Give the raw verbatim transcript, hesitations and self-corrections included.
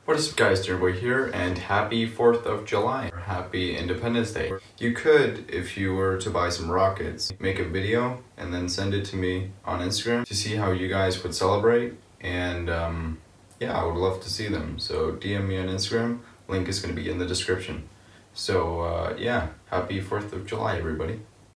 What is up guys, Boy here, and happy fourth of July, or happy Independence Day. You could, if you were to buy some rockets, make a video and then send it to me on Instagram to see how you guys would celebrate, and um, yeah, I would love to see them. So D M me on Instagram, link is going to be in the description. So uh, yeah, happy fourth of July everybody.